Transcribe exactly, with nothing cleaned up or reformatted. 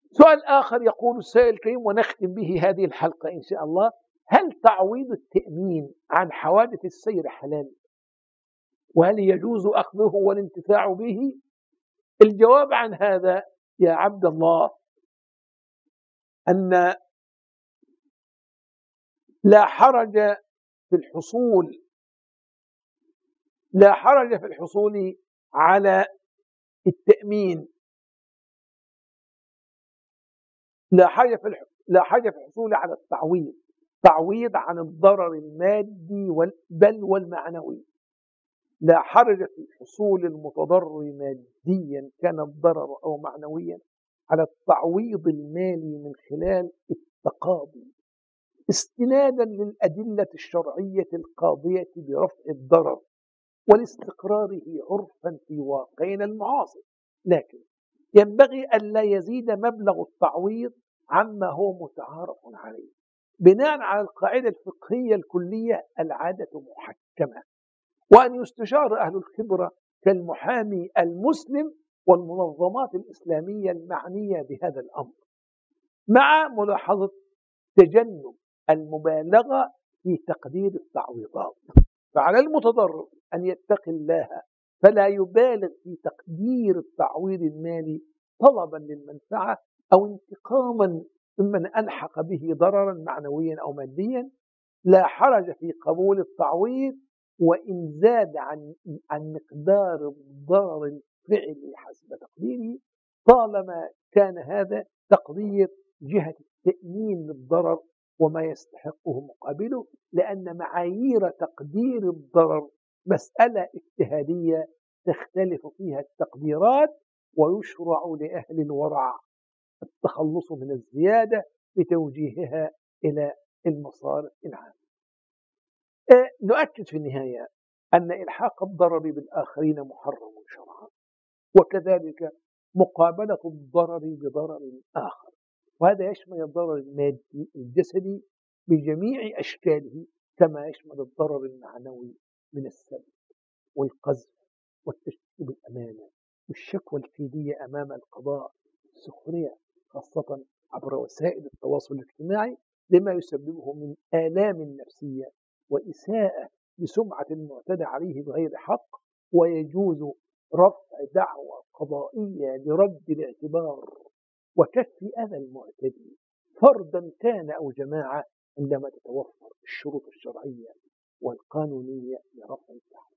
سؤال آخر يقول السائل الكريم ونختم به هذه الحلقة إن شاء الله: هل تعويض التأمين عن حوادث السير حلال؟ وهل يجوز أخذه والانتفاع به؟ الجواب عن هذا يا عبد الله أن لا حرج في الحصول لا حرج في الحصول على التأمين لا حرج في لا حرج في الحصول على التعويض تعويض عن الضرر المادي بل والمعنوي. لا حرج في حصول المتضرر ماديا كان الضرر أو معنويا على التعويض المالي من خلال التقاضي استنادا للأدلة الشرعية القاضية برفع الضرر ولاستقراره عرفا في واقعنا المعاصر. لكن ينبغي ألا يزيد مبلغ التعويض عما هو متعارف عليه بناء على القاعدة الفقهية الكلية: العادة محكمة، وأن يستشار أهل الخبرة كالمحامي المسلم والمنظمات الإسلامية المعنية بهذا الأمر، مع ملاحظة تجنب المبالغة في تقدير التعويضات. فعلى المتضرر أن يتقي الله فلا يبالغ في تقدير التعويض المالي طلبا للمنفعة أو انتقاما ممن ألحق به ضررا معنويا أو ماديا. لا حرج في قبول التعويض وإن زاد عن عن مقدار الضرر الفعلي حسب تقديره، طالما كان هذا تقدير جهة التأمين للضرر وما يستحقه مقابله، لأن معايير تقدير الضرر مسألة اجتهادية تختلف فيها التقديرات، ويشرع لأهل الورع التخلص من الزيادة بتوجيهها إلى المصارف العامة. أه نؤكد في النهاية أن إلحاق الضرر بالآخرين محرم شرعا، وكذلك مقابلة الضرر بضرر آخر، وهذا يشمل الضرر المادي الجسدي بجميع أشكاله، كما يشمل الضرر المعنوي من السب والقذف والتشكيك بالأمانة والشكوى الكيدية أمام القضاء، السخرية خاصة عبر وسائل التواصل الاجتماعي لما يسببه من آلام نفسية وإساءة لسمعة المعتدى عليه بغير حق. ويجوز رفع دعوى قضائية لرد الاعتبار وكف أذى المعتدي فردا كان أو جماعة عندما تتوفر الشروط الشرعية والقانونية لرفع الدعوى.